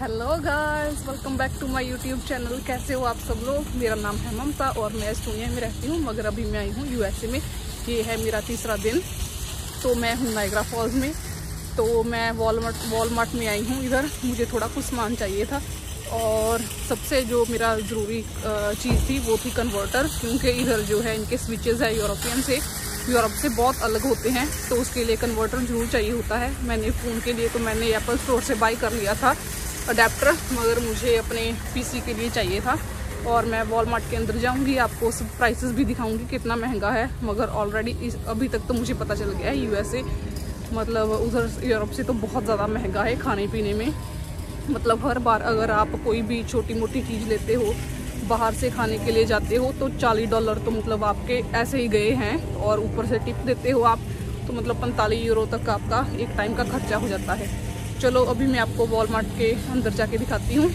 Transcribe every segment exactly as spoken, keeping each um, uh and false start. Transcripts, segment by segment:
Hello guys, welcome back to my YouTube channel. कैसे हो आप सब लोग। मेरा नाम है ममता और मैं एस्टोनिया में रहती हूँ, मगर अभी मैं आई हूँ यूएसए में। ये है मेरा तीसरा दिन। तो मैं हूँ नायग्रा फॉल्स में। तो मैं वॉलमार्ट वॉलमार्ट में आई हूँ। इधर मुझे थोड़ा कुछ सामान चाहिए था और सबसे जो मेरा ज़रूरी चीज़ थी वो थी कन्वर्टर, क्योंकि इधर जो है इनके स्विचेस है यूरोपियन से यूरोप से बहुत अलग होते हैं, तो उसके लिए कन्वर्टर ज़रूर चाहिए होता है। मैंने फ़ोन के लिए तो मैंने एप्पल स्टोर से बाई कर लिया था अडेप्टर, मगर मुझे अपने पीसी के लिए चाहिए था। और मैं वॉलमार्ट के अंदर जाऊंगी, आपको सब प्राइसेस भी दिखाऊंगी कितना महंगा है। मगर ऑलरेडी इस अभी तक तो मुझे पता चल गया है यूएसए मतलब उधर यूरोप से तो बहुत ज़्यादा महंगा है खाने पीने में। मतलब हर बार अगर आप कोई भी छोटी मोटी चीज़ लेते हो, बाहर से खाने के लिए जाते हो, तो चालीस डॉलर तो मतलब आपके ऐसे ही गए हैं। और ऊपर से टिप देते हो आप तो मतलब पैंतालीस यूरो तक आपका एक टाइम का खर्चा हो जाता है। चलो अभी मैं आपको वॉलमार्ट के अंदर जाके दिखाती हूँ।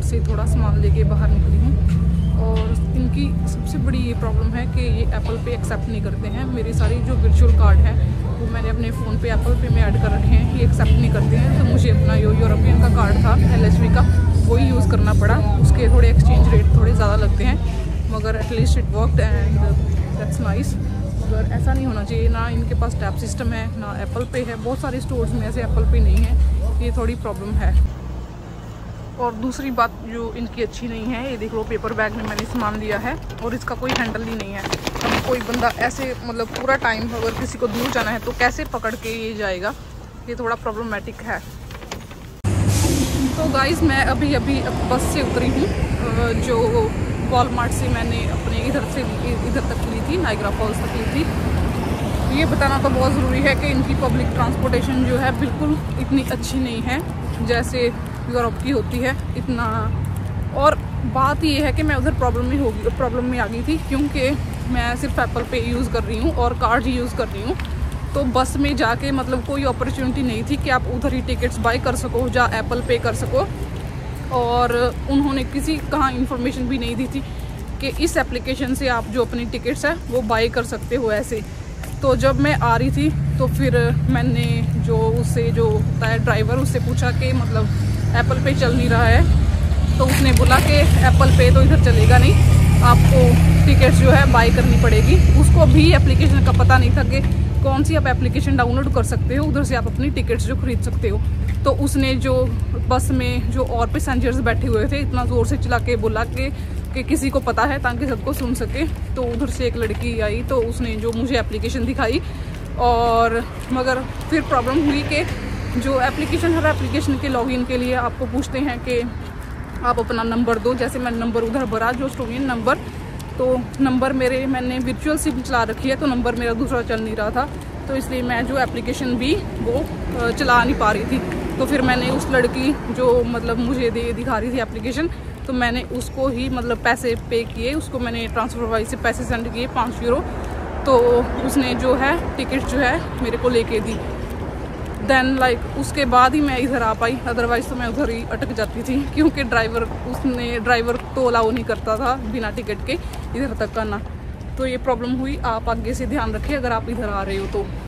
मार्ट से थोड़ा सामान लेके बाहर निकली हूँ। और इनकी सबसे बड़ी ये प्रॉब्लम है कि ये एप्पल पे एक्सेप्ट नहीं करते हैं। मेरी सारी जो वर्चुअल कार्ड हैं वो मैंने अपने फ़ोन पे एप्पल पे में ऐड कर रखे हैं, ये एक्सेप्ट नहीं करते हैं। तो मुझे अपना यो यूरोपियन का कार्ड था एल एच वी का, वही यूज़ करना पड़ा। उसके थोड़े एक्सचेंज रेट थोड़े ज़्यादा लगते हैं, मगर at least it worked and that's nice. मगर ऐसा नहीं होना चाहिए। ना इनके पास टैप सिस्टम है, ना एप्पल पे है। बहुत सारे स्टोर्स में ऐसे एप्पल पे नहीं है, ये थोड़ी प्रॉब्लम है। और दूसरी बात जो इनकी अच्छी नहीं है, ये देख लो पेपर बैग में मैंने सामान लिया है और इसका कोई हैंडल ही नहीं है। अब कोई बंदा ऐसे मतलब पूरा टाइम अगर किसी को दूर जाना है तो कैसे पकड़ के ये जाएगा, ये थोड़ा प्रॉब्लमेटिक है। तो गाइस मैं अभी अभी बस से उतरी हूँ, जो वॉलमार्ट से मैंने अपने इधर से इधर तक ली थी, नाइग्रा फॉल्स तक ली थी। ये बताना तो बहुत ज़रूरी है कि इनकी पब्लिक ट्रांसपोर्टेशन जो है बिल्कुल इतनी अच्छी नहीं है जैसे यूरोप की होती है इतना। और बात ये है कि मैं उधर प्रॉब्लम में होगी प्रॉब्लम में आ गई थी, क्योंकि मैं सिर्फ एप्पल पे यूज़ कर रही हूँ और कार्ड ही यूज़ कर रही हूँ। तो बस में जाके मतलब कोई अपॉर्चुनिटी नहीं थी कि आप उधर ही टिकट्स बाय कर सको, जा एप्पल पे कर सको। और उन्होंने किसी कहाँ इन्फॉर्मेशन भी नहीं दी थी कि इस एप्लीकेशन से आप जो अपनी टिकट्स है वो बाय कर सकते हो ऐसे। तो जब मैं आ रही थी तो फिर मैंने जो उससे जो होता है ड्राइवर, उससे पूछा कि मतलब एप्पल पे चल नहीं रहा है। तो उसने बोला कि एप्पल पे तो इधर चलेगा नहीं, आपको टिकट्स जो है बाय करनी पड़ेगी। उसको भी एप्लीकेशन का पता नहीं था कि कौन सी आप एप्लीकेशन डाउनलोड कर सकते हो, उधर से आप अपनी टिकट्स जो खरीद सकते हो। तो उसने जो बस में जो और पैसेंजर्स बैठे हुए थे इतना ज़ोर से चला के बोला कि कि किसी को पता है, ताकि सबको सुन सके। तो उधर से एक लड़की आई तो उसने जो मुझे एप्लीकेशन दिखाई, और मगर फिर प्रॉब्लम हुई कि जो एप्लीकेशन हर एप्लीकेशन के लॉगिन के लिए आपको पूछते हैं कि आप अपना नंबर दो। जैसे मैं नंबर उधर भरा जो स्टूडेंट नंबर, तो नंबर मेरे मैंने वर्चुअल सिम चला रखी है तो नंबर मेरा दूसरा चल नहीं रहा था। तो इसलिए मैं जो एप्लीकेशन भी वो चला नहीं पा रही थी। तो फिर मैंने उस लड़की जो मतलब मुझे दे दिखा रही थी एप्लीकेशन, तो मैंने उसको ही मतलब पैसे पे किए, उसको मैंने ट्रांसफ़र वाइज से पैसे सेंड किए पाँच यूरो। तो उसने जो है टिकट जो है मेरे को लेके दी। देन लाइक like, उसके बाद ही मैं इधर आ पाई, अदरवाइज़ तो मैं उधर ही अटक जाती थी, क्योंकि ड्राइवर उसने ड्राइवर तो अलाउ नहीं करता था बिना टिकट के इधर तक आना। तो ये प्रॉब्लम हुई। आप आगे से ध्यान रखें अगर आप इधर आ रहे हो तो।